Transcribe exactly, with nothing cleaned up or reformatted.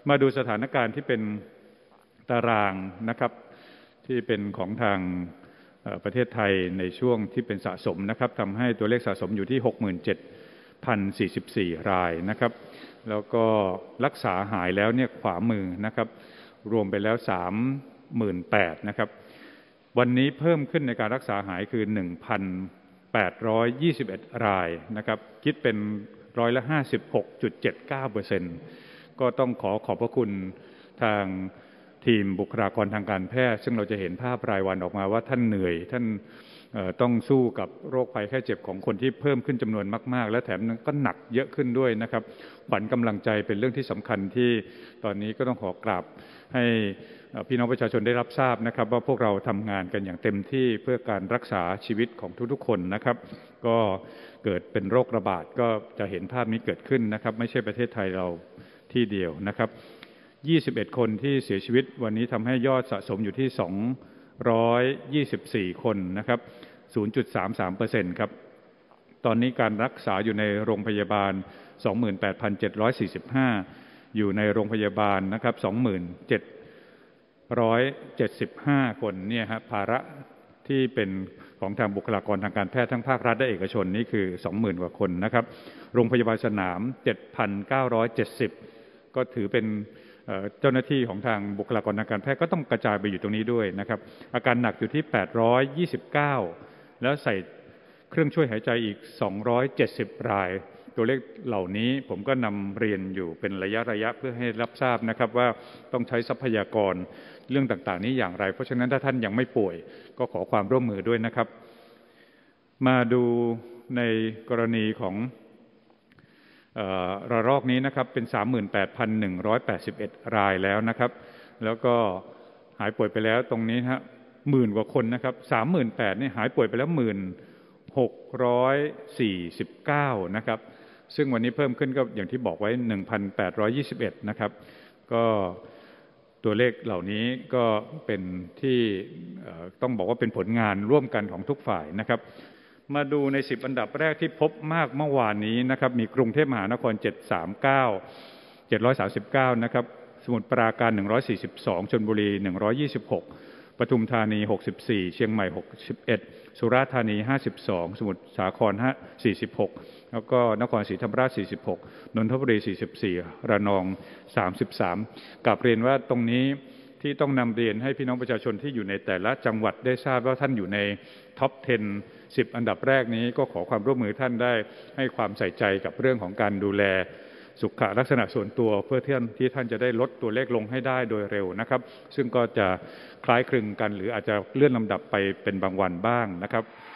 มาดูสถานการณ์ที่เป็นตารางนะครับที่เป็นของทางประเทศไทยในช่วงที่เป็นสะสมนะครับทำให้ตัวเลขสะสมอยู่ที่ หกหมื่นเจ็ดพันสี่สิบสี่ รายนะครับแล้วก็รักษาหายแล้วเนี่ยขวามือนะครับรวมไปแล้ว สามหมื่นแปดพัน นะครับวันนี้เพิ่มขึ้นในการรักษาหายคือ หนึ่งพันแปดร้อยยี่สิบเอ็ด รายนะครับคิดเป็นร้อยละ ห้าสิบหกจุดเจ็ดเก้าเปอร์เซ็นต์ ก็ต้องขอขอบพระคุณทางทีมบุคลากรทางการแพทย์ซึ่งเราจะเห็นภาพรายวันออกมาว่าท่านเหนื่อยท่านต้องสู้กับโรคภัยไข้เจ็บของคนที่เพิ่มขึ้นจำนวนมากๆและแถมก็หนักเยอะขึ้นด้วยนะครับขวัญกำลังใจเป็นเรื่องที่สำคัญที่ตอนนี้ก็ต้องขอกราบให้พี่น้องประชาชนได้รับทราบนะครับว่าพวกเราทำงานกันอย่างเต็มที่เพื่อการรักษาชีวิตของทุกๆคนนะครับก็เกิดเป็นโรคระบาดก็จะเห็นภาพนี้เกิดขึ้นนะครับไม่ใช่ประเทศไทยเราที่เดียวนะครับยี่สิบเอ็ดคนที่เสียชีวิตวันนี้ทำให้ยอดสะสมอยู่ที่สองร้อยยี่สิบสี่คนนะครับ ศูนย์จุดสามสามเปอร์เซ็นต์ ครับตอนนี้การรักษาอยู่ในโรงพยาบาล สองหมื่นแปดพันเจ็ดร้อยสี่สิบห้า อยู่ในโรงพยาบาลนะครับ สองหมื่นเจ็ดร้อยเจ็ดสิบห้า คนเนี่ยฮะภาระที่เป็นของทางบุคลากรทางการแพทย์ทั้งภาครัฐและเอกชนนี่คือ สองหมื่น กว่าคนนะครับโรงพยาบาลสนาม เจ็ดพันเก้าร้อยเจ็ดสิบ ก็ถือเป็นเจ้าหน้าที่ของทางบุคลากรทางการแพทย์ก็ต้องกระจายไปอยู่ตรงนี้ด้วยนะครับอาการหนักอยู่ที่แปดร้อยยี่สิบเก้าแล้วใส่เครื่องช่วยหายใจอีกสองร้อยเจ็ดสิบรายตัวเลขเหล่านี้ผมก็นำเรียนอยู่เป็นระยะระยะเพื่อให้รับทราบนะครับว่าต้องใช้ทรัพยากรเรื่องต่างๆนี้อย่างไรเพราะฉะนั้นถ้าท่านยังไม่ป่วยก็ขอความร่วมมือด้วยนะครับมาดูในกรณีของระลอกนี้นะครับเป็น สามหมื่นแปดพันหนึ่งร้อยแปดสิบเอ็ด รายแล้วนะครับแล้วก็หายป่วยไปแล้วตรงนี้ฮะหมื่นกว่าคนนะครับ สามหมื่นแปดพัน นี่หายป่วยไปแล้ว หนึ่งหมื่นหกร้อยสี่สิบเก้า นะครับซึ่งวันนี้เพิ่มขึ้นก็อย่างที่บอกไว้ หนึ่งพันแปดร้อยยี่สิบเอ็ด นะครับก็ตัวเลขเหล่านี้ก็เป็นที่ต้องบอกว่าเป็นผลงานร่วมกันของทุกฝ่ายนะครับมาดูในสิบอันดับแรกที่พบมากเมื่อวานนี้นะครับมีกรุงเทพมหานครเจ็ดร้อยสามสิบเก้า เจ็ดร้อยสามสิบเก้านะครับสมุทรปราการหนึ่งร้อยสี่สิบสองชลบุรีหนึ่งร้อยยี่สิบหกปทุมธานีหกสิบสี่เชียงใหม่หกสิบเอ็ดสุราษฎร์ธานีห้าสิบสองสมุทรสาครสี่สิบหกแล้วก็นครศรีธรรมราชสี่สิบหกนนทบุรีสี่สิบสี่ระนองสามสิบสามกลับเรียนว่าตรงนี้ที่ต้องนำเรียนให้พี่น้องประชาชนที่อยู่ในแต่ละจังหวัดได้ทราบว่าท่านอยู่ในท็อปสิบ สิบอันดับแรกนี้ก็ขอความร่วมมือท่านได้ให้ความใส่ใจกับเรื่องของการดูแลสุขลักษณะส่วนตัวเพื่อที่ที่ท่านจะได้ลดตัวเลขลงให้ได้โดยเร็วนะครับซึ่งก็จะคล้ายคลึงกันหรืออาจจะเลื่อนลำดับไปเป็นบางวันบ้างนะครับ